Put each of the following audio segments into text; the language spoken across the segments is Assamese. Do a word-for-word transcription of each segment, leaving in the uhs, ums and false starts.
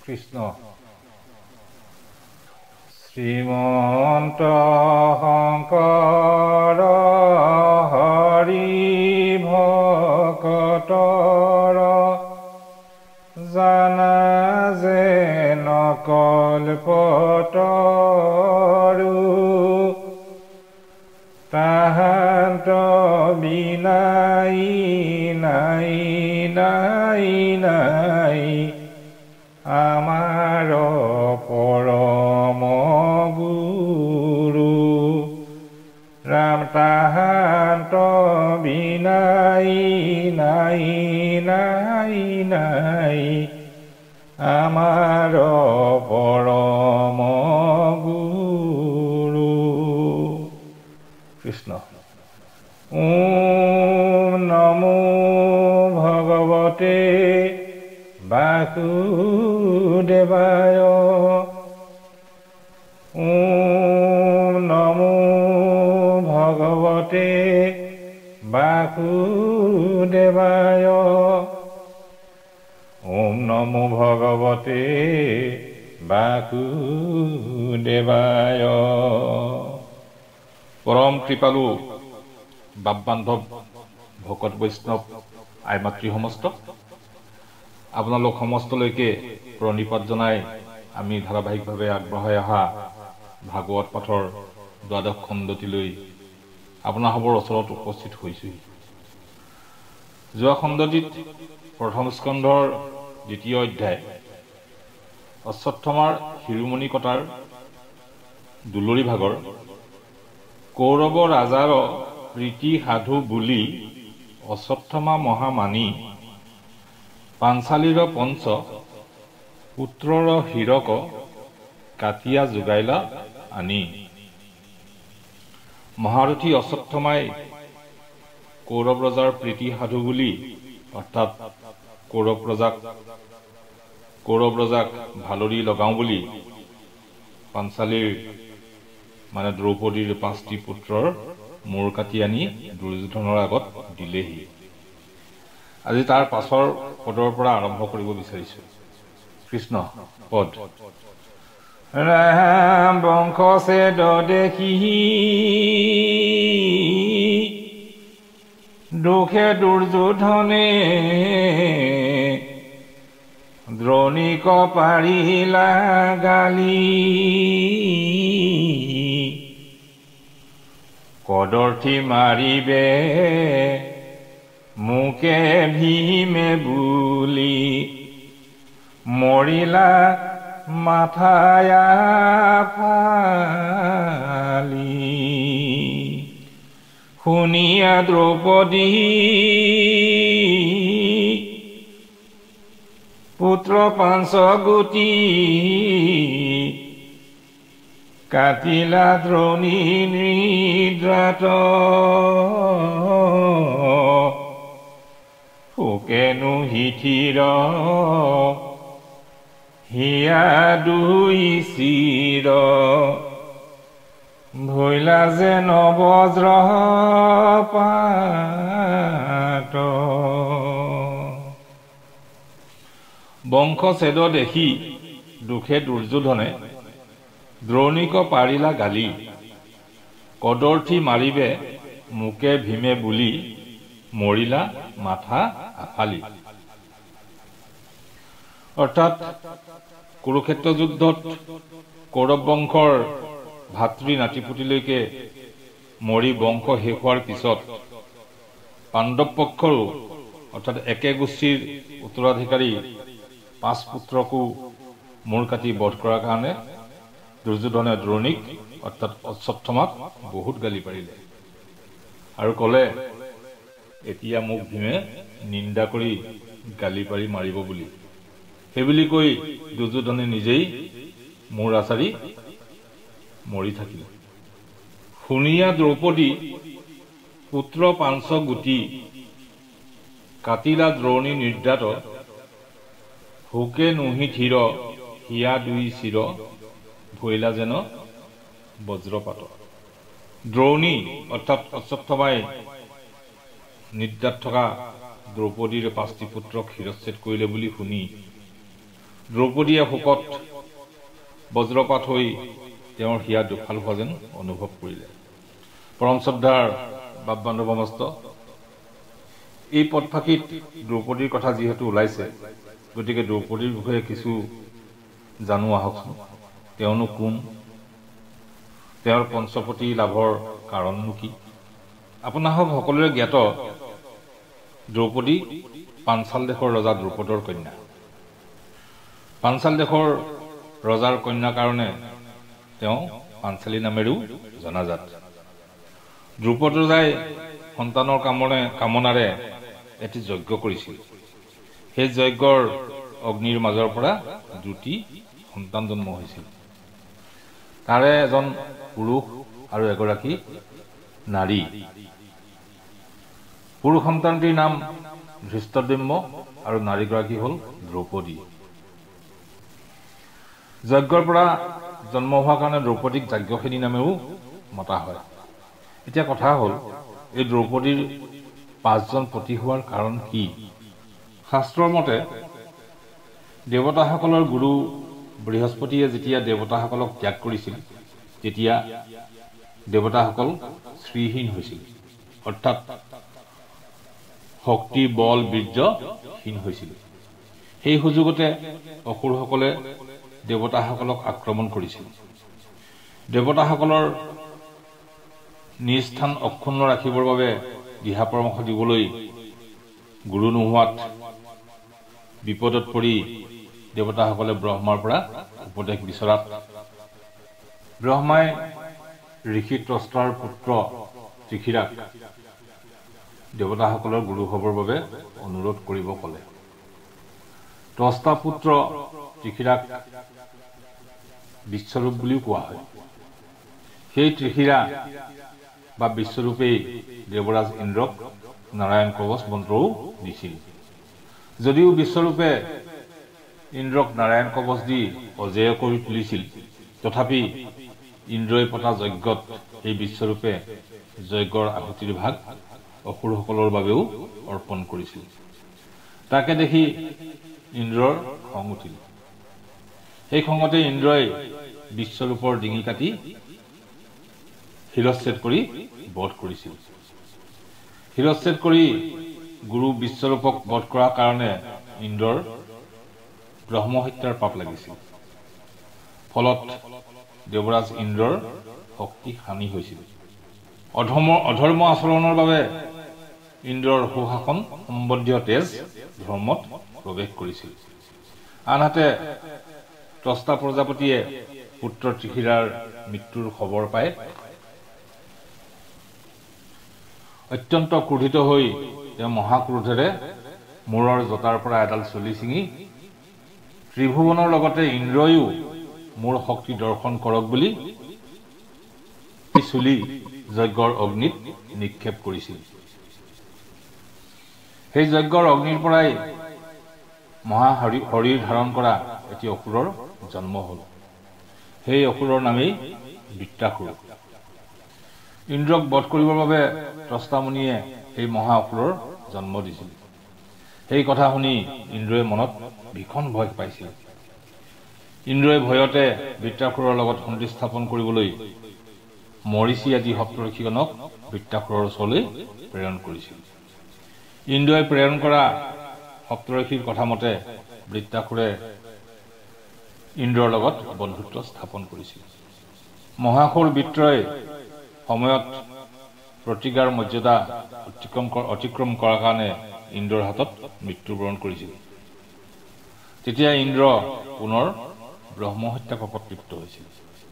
কৃষ্ণ শ্ৰীমন্ত শংকৰ হৰি ভকতৰ জানা যে নকল্পতৰু তাহান্ত বিনাই নাই নাই নাই আমাৰ পৰম গুৰু ৰাম তাহান্ত বিনাই নাই নাই নাই আমাৰ পৰম গুৰু কৃষ্ণ ওম নমো ভগৱতে বাসুদেৱায় ওম নমো ভগৱতে বাসুদেৱায় ওম নমো ভগৱতে বাসুদেৱায় পৰম কৃপালু বাপ বান্ধৱ ভকত বৈষ্ণৱ আই মাতৃ সমস্ত আপোনালোক সমস্তলৈকে প্ৰণিপাত জনাই আমি ধাৰাবাহিকভাৱে আগবঢ়াই অহা ভাগৱত পাঠৰ দ্বাদশ খণ্ডটিলৈ আপোনাসৱৰ ওচৰত উপস্থিত হৈছোঁ। যোৱা খণ্ডটিত প্ৰথম স্কন্ধৰ দ্বিতীয় অধ্যায় অশ্বত্থামাৰ শিৰোমণি কটাৰ দুলৰি ভাগৰ কৌৰৱ ৰাজাৰ প্ৰীতি সাধু বুলি অশ্বত্থামা মহামানী পাঞ্চালীৰ পঞ্চ পুত্ৰৰ হীৰক কাটিয়া যোগাইলা আনি মহাৰথী অশ্বত্থামাই কৌৰৱ ৰজাৰ প্ৰীতি সাধু বুলি অৰ্থাৎ কৌৰৱ ৰজাক কৌৰৱ ৰজাক ভালৰি লগাওঁ বুলি পাঞ্চালীৰ মানে দ্ৰৌপদীৰ পাঁচটি পুত্ৰৰ মূৰ কাটি আনি দুৰ্যোধনৰ আগত দিলেহি। আজি তাৰ পাছৰ পদৰ পৰা আৰম্ভ কৰিব বিচাৰিছো। কৃষ্ণ পদ ৰাম বংশ ছেদ দেখি দুখে দুৰ্যোধনে দ্ৰোণীক পাৰিলা গালি কদৰ্থি মাৰিবে মুকে ভীমে বুলি মৰিলা মাথায়া ফালি শুনিয়া দ্ৰৌপদী পুত্ৰ পাঞ্চ গুটি কাটিলা দ্ৰোণী নিদ্ৰাত শোকেনো হিথিৰ হিয়া দুই চিৰ ভৈলা যে নবজ্ৰ পাত বংশ ছেদ দেখি দুখে দুৰ্যোধনে দ্ৰোণীক পাৰিলা গালি কদৰ্থি মাৰিবে মুকে ভীমে বুলি মৰিলা মাথা আফালি অৰ্থাৎ কুৰুক্ষেত্ৰ যুদ্ধত কৌৰৱ বংশৰ ভাতৃ নাতিপুতিলৈকে মৰি বংশ শেষ হোৱাৰ পিছত পাণ্ডৱ পক্ষৰো অৰ্থাৎ একে গোষ্ঠীৰ উত্তৰাধিকাৰী পাঁচ পুত্ৰকো মূৰ কাটি বধ কৰাৰ কাৰণে দুৰ্যোধনে দ্ৰোণীক অৰ্থাৎ অশ্বত্থামাক বহুত গালি পাৰিলে আৰু কলে এতিয়া মোক ভীমে নিন্দা কৰি গালি পাৰি মাৰিব বুলি সেইবুলি কৈ দুৰ্যোধনে নিজেই মূৰ আচাৰি মৰি থাকিল। শুনিয়া দ্ৰৌপদী পুত্ৰ পাঞ্চ গুটি কাটিলা দ্ৰোণী নিদ্ৰাত শোকে নুহি থিৰ হিয়া দুই চিৰ ভৈলা যেন বজ্ৰপাত দ্ৰোণী অৰ্থাৎ অশ্বত্থামাই নিদ্ৰাত থকা দ্ৰৌপদীৰ পাঁচটি পুত্ৰক শিৰচ্ছেদ কৰিলে বুলি শুনি দ্ৰৌপদীয়ে শোকত বজ্ৰপাত হৈ তেওঁৰ হিয়া দুফাল হোৱা যেন অনুভৱ কৰিলে। পৰম শ্ৰদ্ধাৰ বাপ-বান্ধৱমস্ত, এই পদফাঁকিত দ্ৰৌপদীৰ কথা যিহেতু ওলাইছে, গতিকে দ্ৰৌপদীৰ বিষয়ে কিছু জানো আহকচোন। তেওঁনো কোন, তেওঁৰ পঞ্চপতি লাভৰ কাৰণনো কি? আপোনাসক সকলোৰে জ্ঞাত, দ্ৰৌপদী পাঞ্চাল দেশৰ ৰজা দ্ৰুপদৰ কন্যা। পাঞ্চাল দেশৰ ৰজাৰ কন্যাৰ কাৰণে তেওঁ পাঞ্চালী নামেৰেও জনাজাত। দ্ৰুপদ ৰজাই সন্তানৰ কামনে কামনাৰে এটি যজ্ঞ কৰিছিল। সেই যজ্ঞৰ অগ্নিৰ মাজৰ পৰা দুটি সন্তান জন্ম হৈছিল। তাৰে এজন পুৰুষ আৰু এগৰাকী নাৰী। পুৰুষ সন্তানটিৰ নাম ধৃষ্টদ্যম্য আৰু নাৰীগৰাকী হ'ল দ্ৰৌপদী। যজ্ঞৰ পৰা জন্ম হোৱাৰ কাৰণে দ্ৰৌপদীক যাজ্ঞসেনী নামেও মতা হয়। এতিয়া কথা হ'ল, এই দ্ৰৌপদীৰ পাঁচজন পতি হোৱাৰ কাৰণ কি? শাস্ত্ৰৰ মতে দেৱতাসকলৰ গুৰু বৃহস্পতিয়ে যেতিয়া দেৱতাসকলক ত্যাগ কৰিছিল, তেতিয়া দেৱতাসকল শ্ৰীহীন হৈছিল, অৰ্থাৎ শক্তি বল বীৰ্যহীন হৈছিল। সেই সুযোগতে অসুৰসকলে দেৱতাসকলক আক্ৰমণ কৰিছিল। দেৱতাসকলৰ নিজ স্থান অক্ষুণ্ণ ৰাখিবৰ বাবে দিহা পৰামৰ্শ দিবলৈ গুৰু নোহোৱাত বিপদত পৰি দেৱতাসকলে ব্ৰহ্মাৰ পৰা উপদেশ বিচৰাত ব্ৰহ্মাই ঋষি ত্ৰষ্টাৰ পুত্ৰ ত্ৰিশিৰাক দেৱতাসকলৰ গুৰু হ'বৰ বাবে অনুৰোধ কৰিব ক'লে। ত্ৰষ্টা পুত্ৰ ত্ৰিশিৰাক বিশ্বৰূপ বুলিও কোৱা হয়। সেই ত্ৰিশিৰা বা বিশ্বৰূপেই দেৱৰাজ ইন্দ্ৰক নাৰায়ণ কবচ মন্ত্ৰও দিছিল। যদিও বিশ্বৰূপে ইন্দ্ৰক নাৰায়ণ কবচ দি অজেয় কৰি তুলিছিল, তথাপি ইন্দ্ৰই পতা যজ্ঞত এই বিশ্বৰূপে যজ্ঞৰ আহুতিৰ ভাগ অসুৰসকলৰ বাবেও অৰ্পণ কৰিছিল। তাকে দেখি ইন্দ্ৰৰ খং উঠিল। সেই খঙতে ইন্দ্ৰই বিশ্বৰূপৰ ডিঙি কাটি শিৰচ্ছেদ কৰি বধ কৰিছিল। শিৰচ্ছেদ কৰি গুৰু বিশ্বৰূপক বধ কৰাৰ কাৰণে ইন্দ্ৰৰ ব্ৰহ্মহত্যাৰ পাপ লাগিছিল। ফলত দেৱৰাজ ইন্দ্ৰৰ শক্তি হানি হৈছিল। অধৰ্ম অধৰ্ম আচৰণৰ বাবে ইন্দ্ৰৰ সুশাসন সম্বন্ধীয় তেজ ধৰ্মত প্ৰৱেশ কৰিছিল। আনহাতে ত্ৰষ্টা প্ৰজাপতিয়ে পুত্ৰ ত্ৰিশিৰাৰ মৃত্যুৰ খবৰ পাই অত্যন্ত ক্ৰোধিত হৈ তেওঁ মহাক্ৰোধেৰে মূৰৰ জটাৰ পৰা এডাল চুলি ছিঙি ত্ৰিভুৱনৰ লগতে ইন্দ্ৰয়ো মোৰ শক্তি দৰ্শন কৰক বুলি চুলি যজ্ঞৰ অগ্নিত নিক্ষেপ কৰিছিল। সেই যজ্ঞৰ অগ্নিৰ পৰাই মহা শৰীৰ ধাৰণ কৰা এটি অসুৰৰ জন্ম হ'ল। সেই অসুৰৰ নামেই বৃত্ৰাসুৰ। ইন্দ্ৰক বধ কৰিবৰ বাবে ত্ৰষ্টামুনিয়ে সেই মহা অসুৰৰ জন্ম দিছিল। সেই কথা শুনি ইন্দ্ৰই মনত ভীষণ ভয় পাইছিল। ইন্দ্ৰই ভয়তে বৃত্ৰাসুৰৰ লগত সন্ধি স্থাপন কৰিবলৈ মৰিচি আদি সপ্তৰ্ষিগণক বৃত্ৰাসুৰৰ ওচৰলৈ প্ৰেৰণ কৰিছিল। ইন্দ্ৰই প্ৰেৰণ কৰা সপ্তৰ্ষিৰ কথা মতে বৃত্ৰাসুৰে ইন্দ্ৰৰ লগত বন্ধুত্ব স্থাপন কৰিছিল। মহাসুৰ বৃত্ৰই সময়ত প্ৰতিজ্ঞাৰ মৰ্যাদা অতিক্ৰম অতিক্ৰম কৰাৰ কাৰণে ইন্দ্ৰৰ হাতত মৃত্যুবৰণ কৰিছিল। তেতিয়া ইন্দ্ৰ পুনৰ ব্ৰহ্মহত্যা পাপত লিপ্ত হৈছিল।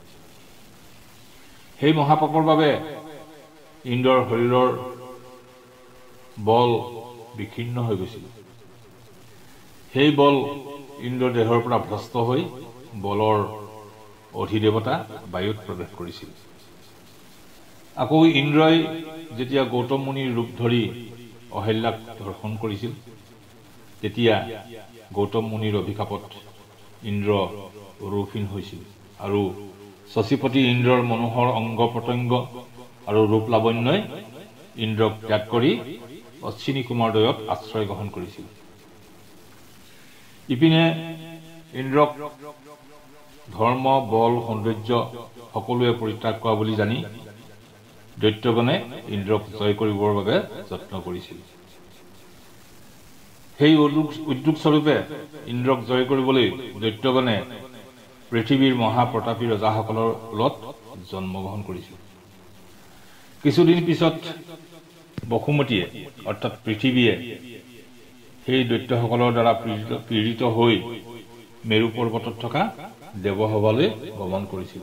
সেই মহাপাপৰ বাবে ইন্দ্ৰৰ শৰীৰৰ বল বিক্ষিন্ন হৈ গৈছিল। সেই বল ইন্দ্ৰৰ দেহৰ পৰা ভ্ৰষ্ট হৈ বলৰ অধিদেৱতা বায়ুত প্ৰৱেশ কৰিছিল। আকৌ ইন্দ্ৰই যেতিয়া গৌতম মুনিৰ ৰূপ ধৰি অহল্যাক ধৰ্ষণ কৰিছিল, তেতিয়া গৌতম মুনিৰ অভিশাপত ইন্দ্ৰ ৰূপহীন হৈছিল আৰু শচীপতি ইন্দ্ৰৰ মনোহৰ অংগ প্ৰত্যংগ আৰু ৰূপ লাৱণ্যই ইন্দ্ৰক ত্যাগ কৰি অশ্বিনী কুমাৰদ্বয়ত আশ্ৰয় গ্ৰহণ কৰিছিল। ইপিনে ইন্দ্ৰক ধৰ্ম বল সৌন্দৰ্য সকলোৱে পৰিত্যাগ কৰা বুলি জানি দৈত্যগণে ইন্দ্ৰক জয় কৰিবৰ বাবে যত্ন কৰিছিল। সেই উদ্যোগ স্বৰূপে ইন্দ্ৰক জয় কৰিবলৈ দৈত্যগণে পৃথিৱীৰ মহাপ্ৰতাপী ৰজাসকলৰ কুলত জন্মগ্ৰহণ কৰিছিল। কিছুদিন পিছত বসুমতীয়ে অৰ্থাৎ পৃথিৱীয়ে সেই দৈত্যসকলৰ দ্বাৰা পীড়িত হৈ মেৰু পৰ্বতত থকা দেৱসভালৈ গমন কৰিছিল।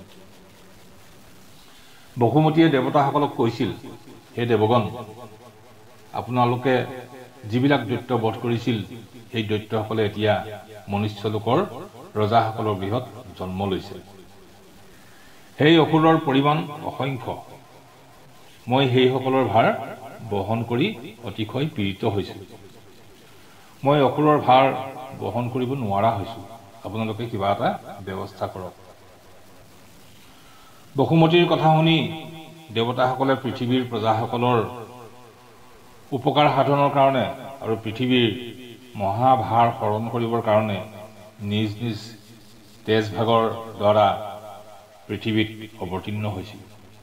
বসুমতীয়ে দেৱতাসকলক কৈছিল, হে দেৱগণ, আপোনালোকে যিবিলাক দৈত্য বধ কৰিছিল সেই দৈত্যসকলে এতিয়া মনুষ্য লোকৰ ৰজাসকলৰ গৃহত জন্ম লৈছে। সেই অসুৰৰ পৰিমাণ অসংখ্য। মই সেইসকলৰ ভাৰ বহন কৰি অতিশয় পীড়িত হৈছো। মই অসুৰৰ ভাৰ বহন কৰিব নোৱাৰা হৈছো। আপোনালোকে কিবা এটা ব্যৱস্থা কৰক। বসুমতীৰ কথা শুনি দেৱতাসকলে পৃথিৱীৰ প্ৰজাসকলৰ উপকাৰ সাধনৰ কাৰণে আৰু পৃথিৱীৰ মহাভাৰ হৰণ কৰিবৰ কাৰণে নিজ নিজ তেজভাগৰ দ্বাৰা পৃথিৱীত অৱতীৰ্ণ হৈছিল।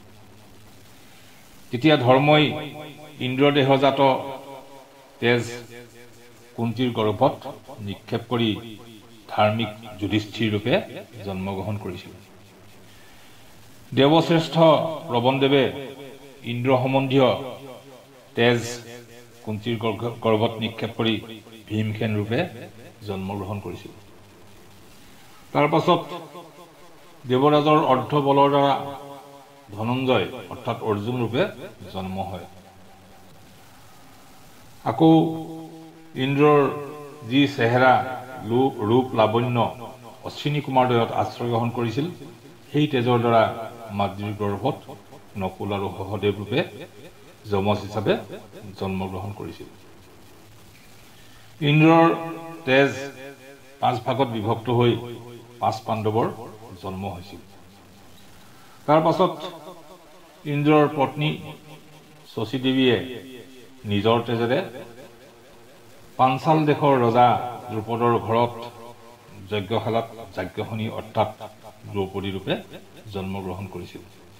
তেতিয়া ধৰ্মই ইন্দ্ৰদেহজাত তেজ কুন্তীৰ গৰ্ভত নিক্ষেপ কৰি ধাৰ্মিক যুধিষ্ঠিৰ ৰূপে জন্মগ্ৰহণ কৰিছিল। দেৱশ্ৰেষ্ঠ প্ৰবনদেৱে ইন্দ্ৰ সম্বন্ধীয় তেজ কুন্তীৰ গৰ্ভত নিক্ষেপ কৰি ভীমসেন ৰূপে জন্মগ্ৰহণ কৰিছিল। তাৰ পাছত দেৱৰাজৰ অৰ্ধ বলৰ দ্বাৰা ধনঞ্জয় অৰ্থাৎ অৰ্জুন ৰূপে জন্ম হয়। আকৌ ইন্দ্ৰৰ যি চেহেৰা ৰূপ লাৱণ্য অশ্বিনী কুমাৰ দয়ত আশ্ৰয় গ্ৰহণ কৰিছিল, সেই তেজৰ দ্বাৰা মাতৃৰ গৰ্ভত নকুল আৰু সহদেৱ ৰূপে যমজ হিচাপে জন্মগ্ৰহণ কৰিছিল। ইন্দ্ৰৰ তেজ পাঁচ ভাগত বিভক্ত হৈ পাঁচ পাণ্ডৱৰ জন্ম হৈছিল। তাৰ পাছত ইন্দ্ৰৰ পত্নী শচী দেৱীয়ে নিজৰ তেজেৰে পাঞ্চাল দেশৰ ৰজা দ্ৰুপদৰ ঘৰত যজ্ঞশালাত যাজ্ঞসনী অৰ্থাৎ দ্ৰৌপদী ৰূপে জন্মগ্ৰহণ কৰিছিল।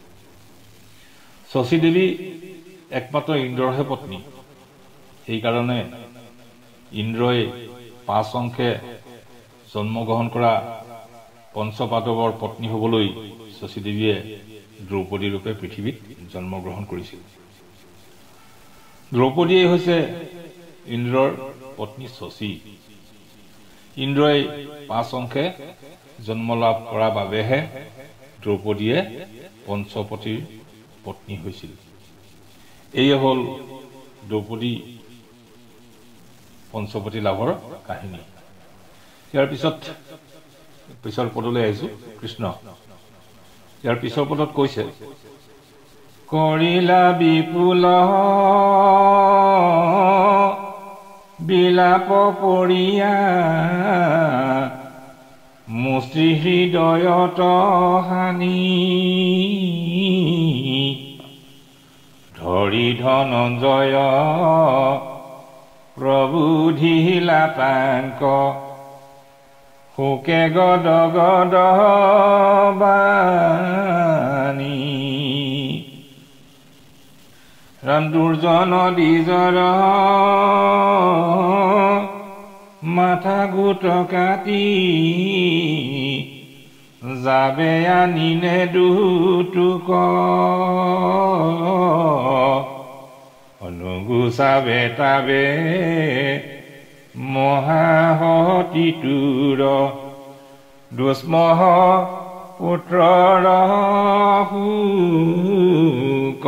শচী দেৱী একমাত্ৰ ইন্দ্ৰৰহে পত্নী। সেইকাৰণে ইন্দ্ৰই পাঁচ অংশে জন্মগ্ৰহণ কৰা পঞ্চপাণ্ডৱৰ পত্নী হবলৈ শচী দেৱীয়ে দ্ৰৌপদী ৰূপে পৃথিৱীত জন্মগ্ৰহণ কৰিছিল। দ্ৰৌপদীয়ে হৈছে ইন্দ্ৰৰ পত্নী শচী। ইন্দ্ৰই পাঁচ অংশে জন্ম লাভ কৰাৰ বাবেহে দ্ৰৌপদীয়ে পঞ্চপতিৰ পত্নী হৈছিল। এয়ে হ'ল দ্ৰৌপদী পঞ্চপতি লাভৰ কাহিনী। ইয়াৰ পিছত পিছৰ পদলৈ আহিছো। কৃষ্ণ ইয়াৰ পিছৰ পদত কৈছে, কৰিলা বিপুল বিলাপ পৰিয়া মুষ্টি হৃদয়ত হানি ধৰি ধনঞ্জয় প্ৰবুধিলা তাংক শোকে গদ গদ বাণী ৰাম দুৰ্জন দ্বিজৰ মাথা গোট কাটি যাবে আনিনে দুটুক অনুগুচাবে তাবে মহাহতিতুৰ দুষ্মহ পুত্ৰৰ শোক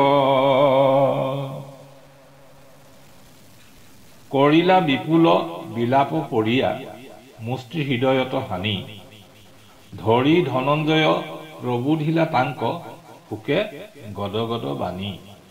কৰিলা বিপুল বিলাপ পৰিয়া মুষ্টি হৃদয়ত হানি ধৰি ধনঞ্জয় প্ৰবুধিলা তাংক শোকে গদ গদ বাণী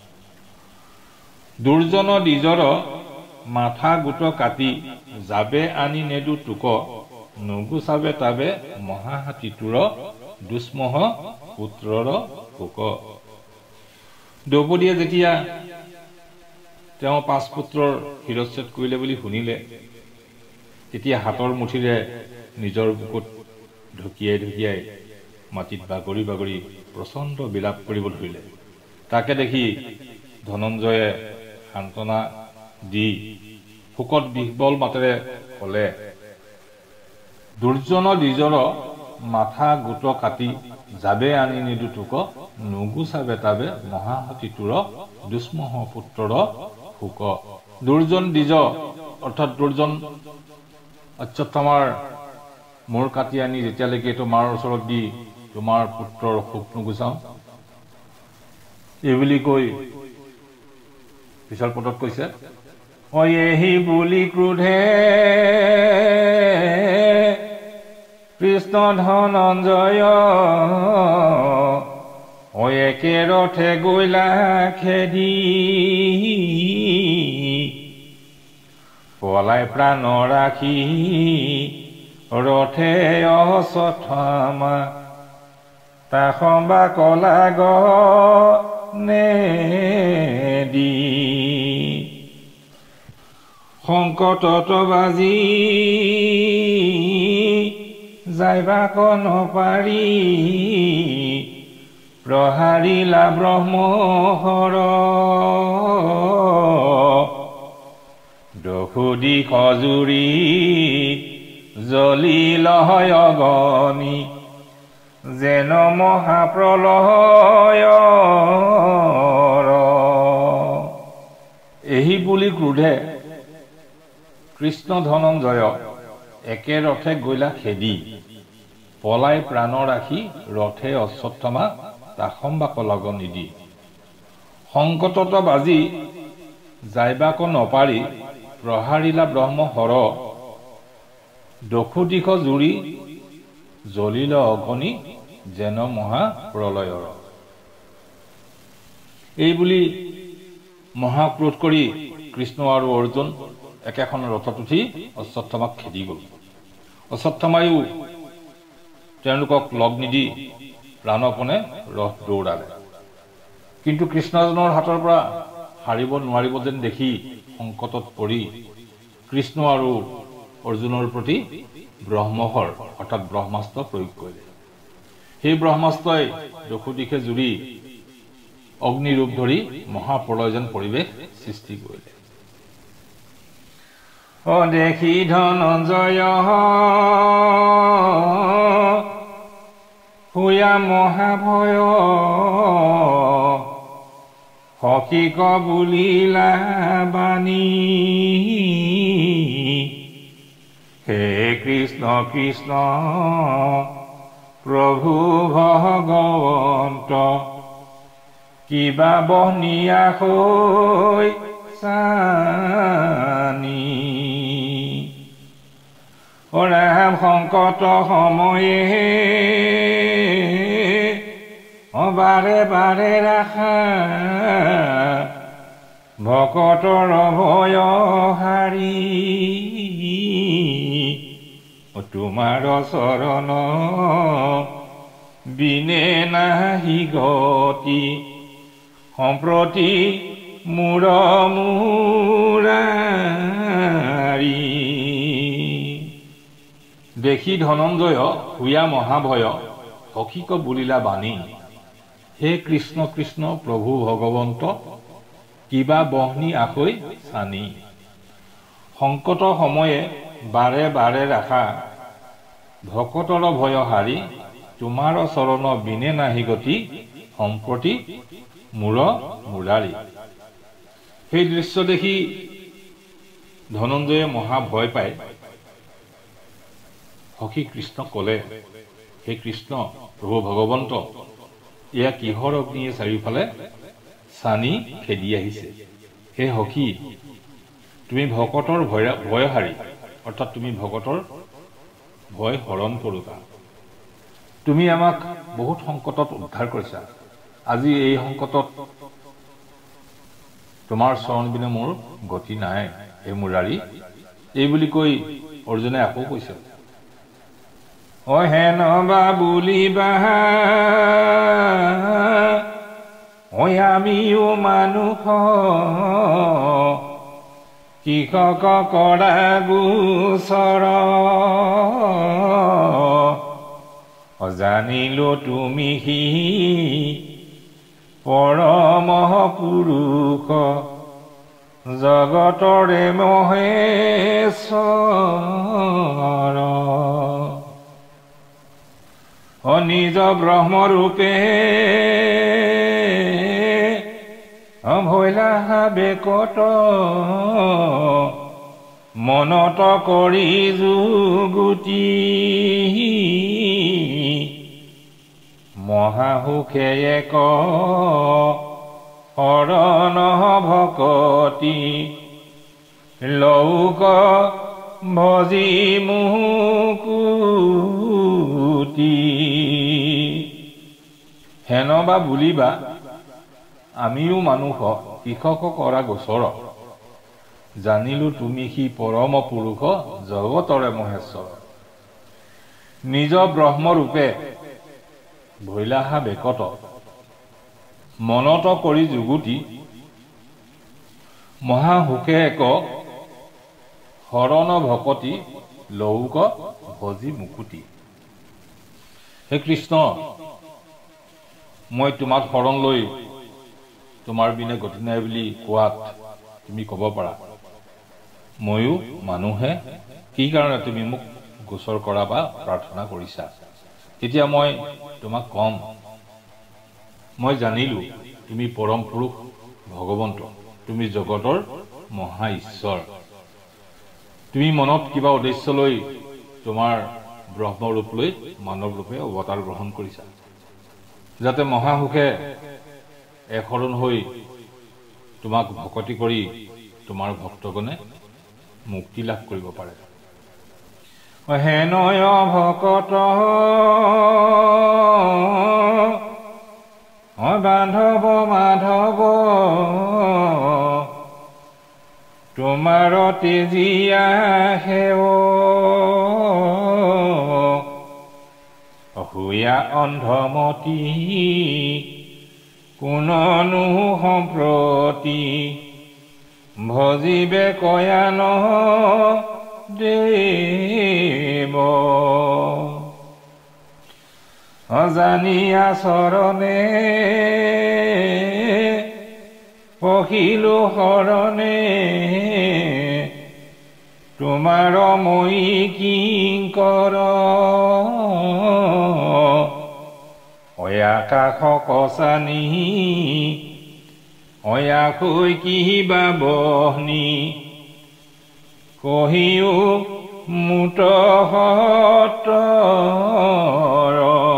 দুৰ্জন দ্বিজৰ মাথা গোট কাটি যাবে আনি নেদু টুক নুগুচাবে তাবে মহাহাতীটোৰ দুষ্মহ পুত্ৰৰ শোক। দ্ৰৌপদীয়ে যেতিয়া তেওঁ পাঁচ পুত্ৰৰ শিৰচ্ছেদ কৰিলে বুলি শুনিলে, তেতিয়া হাতৰ মুঠিৰে নিজৰ বুকুত ঢুকিয়াই ঢুকিয়াই মাটিত বাগৰি বাগৰি প্ৰচণ্ড বিলাপ কৰিব ধৰিলে। তাকে দেখি ধনঞ্জয়ে সান্তনা দি শোকত বিহ্বল মাতেৰে ক'লে, দুৰ্জন দ্বিজৰ মাথা গোট কাটি যাবে আনি নিদু তোক, নুগুচাবে তাবে মহাসতী তোৰ দুষ্মহ পুত্ৰৰ শোক। দুৰ্জন দ্বিজ অৰ্থাৎ দুৰ্জন অশ্বত্থামাৰ মূৰ কাটি আনি যেতিয়ালৈকে তোমাৰ ওচৰত দি তোমাৰ পুত্ৰৰ শোক নুগুচাওঁ, এইবুলি কৈ পিছৰ পদত কৈছে, অয়েহি বুলি ক্ৰোধে কৃষ্ণ ধনঞ্জয়, অ একে ৰথে গৈলা খেদি, পলাই প্ৰাণ ৰাখি ৰথে অশ্বত্থামা, তা সম্বা কলা গনে দি, সংকটত বাজি যাইবা কন পাৰি, প্ৰহাৰিলা ব্ৰহ্মহৰ, দসুদি খজুৰি জ্বলিল হয় অগনি, যেন মহাপ্ৰলয়। এহি বুলি ক্ৰোধে কৃষ্ণ ধনঞ্জয় একে ৰথে গৈলা খেদি, পলাই প্ৰাণ ৰাখি ৰথে অশ্বত্থামা তাসম্বাক লগ নিদি, সংকটত বাজি যাইবাক নপাৰি, প্ৰহাৰিলা ব্ৰহ্মহৰ, দসু দিশ জুৰি জ্বলিল অগ্নি, যেন মহাপ্ৰলয়ৰ। এইবুলি মহাক্ৰোধ কৰি কৃষ্ণ আৰু অৰ্জুন একেখন ৰথত উঠি অশ্বত্থামাক খেদি গ'ল। অশ্বত্থামায়ো তেওঁলোকক লগ নিদি প্ৰাণপণে ৰথ দৌৰালে। কিন্তু কৃষ্ণজনৰ হাতৰ পৰা হাৰিব নোৱাৰিব যেন দেখি সংকটত পৰি কৃষ্ণ আৰু অৰ্জুনৰ প্ৰতি ব্ৰহ্মহৰ অৰ্থাৎ ব্ৰহ্মাস্ত্ৰ প্ৰয়োগ কৰিলে। সেই ব্ৰহ্মাস্ত্ৰই দসু দিশে জুৰি অগ্নিৰূপ ধৰি মহাপ্ৰলয় যেন পৰিৱেশ সৃষ্টি কৰিলে। অ দেখি ধনঞ্জয় হুয়া মহাভয়, সখীক বুলিলা বাণী, হে কৃষ্ণ কৃষ্ণ প্ৰভু ভগৱন্ত, কিবা বহনীয়া হৈ চানি, ৰাম সংকট সময়ে বাৰে বাৰে ৰাখা, ভকতৰ ভয় হাৰি, তোমাৰ চৰণ বিনে নাহি গতি, সম্প্ৰতি মূৰ মূৰাৰি। দেখি ধনঞ্জয় হুয়া মহাভয়, সখীক বুলিলা বাণী, হে কৃষ্ণ কৃষ্ণ প্ৰভু ভগৱন্ত, কিবা বহনী আকৈ চানি, সংকট সময়ে বাৰে বাৰে ৰাখা, ভকতৰ ভয় হাৰি, তোমাৰ চৰণ বিনে নাহি গতি, সম্প্ৰতি মূৰ মূৰাৰি। সেই দৃশ্য দেখি ধনঞ্জয়ে মহা ভয় পায় সখী কৃষ্ণক ক'লে, হে কৃষ্ণ প্ৰভু ভগৱন্ত, এয়া কিহৰ অগ্নিয়ে চাৰিওফালে চানি খেদি আহিছে? হে সখী, তুমি ভকতৰ ভয় ভয়হাৰী অৰ্থাৎ তুমি ভকতৰ ভয় হৰণ কৰোতা। তুমি আমাক বহুত সংকটত উদ্ধাৰ কৰিছা। আজি এই সংকটত তোমাৰ চৰণ বিনে মোৰ গতি নাই, হে মুৰাৰী। এই বুলি কৈ অৰ্জুনে আকৌ কৈছে, অ হেন বা বুলিবা অ আমিও মানুহ, কৃষক কৰা গোচৰ জানিলো তুমি সি পৰম পুৰুষ জগতৰে মহেশ্বৰ নিজ ব্ৰহ্মৰূপে ভৈলা বেকট মনত কৰি যুগুটি মহাসুখে এক শৰণ ভকতি লৌক ভজি মুকুতি হেন বা বুলিবা আমিও মানুহ কৃষক কৰা গোচৰ জানিলো তুমি সি পৰম পুৰুষ জগতৰে মহেশ্বৰ নিজ ব্ৰহ্মৰূপে ভৈলাহা বেকট মনত কৰি যুগুতি মহাসুখে এক শৰণ ভকতি লৌক ভজি মুকুতি হে কৃষ্ণ মই তোমাক শৰণ লৈ তোমাৰ বিনে গতি নাই বুলি কোৱাত তুমি ক'ব পাৰা ময়ো মানুহে কি কাৰণে তুমি মোক গোচৰ কৰা বা প্ৰাৰ্থনা কৰিছা তেতিয়া মই তোমাক কম মই জানিলো তুমি পৰম পুৰুষ ভগৱন্ত তুমি জগতৰ মহা ঈশ্বৰ তুমি মনত কিবা উদ্দেশ্য লৈ তোমাৰ ব্ৰহ্মৰূপ লৈ মানৱ ৰূপে অৱতাৰ গ্ৰহণ কৰিছা যাতে মহাসুখে এশৰণ হৈ তোমাক ভকতি কৰি তোমাৰ ভক্তগণে মুক্তি লাভ কৰিব পাৰে হেনয় ভকত বান্ধৱ মাধৱ তোমাৰ তেজিয়া হেও হুয়া অন্ধমতি কোননো সম্প্ৰতি ভজিবে কয়ান দেৱ অজানিয়া চৰণে পখিলো শৰণে তোমাৰ মই কিংকৰ অয়াকাশ কচানি অয়াকৈ কিবা বহনি কহিও মুত সতৰ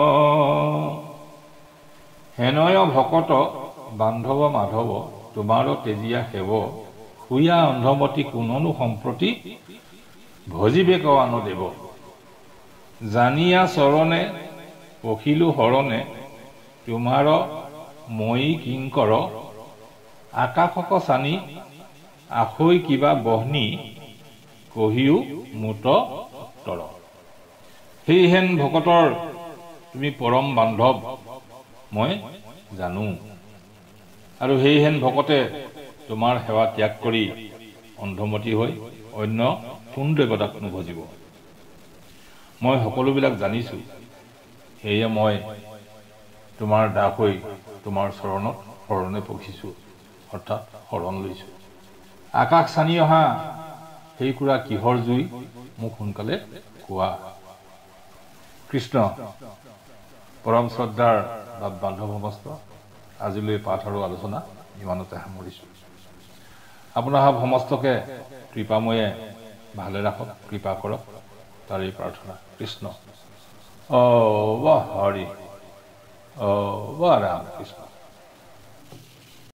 হেনয় ভকত বান্ধৱ মাধৱ তোমাৰ তেজিয়া সেৱ শুয়া অন্ধমতি কোননো সম্প্ৰতি ভজিবে কৱান দেৱ জানিয়া চৰণে পখিলো শৰণে তোমাৰ মই কিংকৰ আকাশক চানি আখৈ কিবা বহনি কহিও মুত তৰ সেইহেন ভকতৰ তুমি পৰম বান্ধৱ মই জানো আৰু সেইহেন ভকতে তোমাৰ সেৱা ত্যাগ কৰি অন্ধমতি হৈ অন্য কোন দেৱতাক নভজিব মই সকলোবিলাক জানিছো সেয়ে মই তোমাৰ দাস হৈ তোমাৰ চৰণত শৰণে পখিছো অৰ্থাৎ শৰণ লৈছো আকাশ চানি অহা সেই কুৰা কিহৰ জুই মোক সোনকালে কোৱা কৃষ্ণ পৰম শ্ৰদ্ধাৰ বান্ধৱ সমস্ত আজিলৈ পাঠ আৰু আলোচনা ইমানতে সামৰিছো আপোনাৰ সমস্তকে কৃপাময়ে ভালে ৰাখক কৃপা কৰক তাৰে প্ৰাৰ্থনা কৃষ্ণ অ বাহ হৰি অ বাহ ৰাম কৃষ্ণ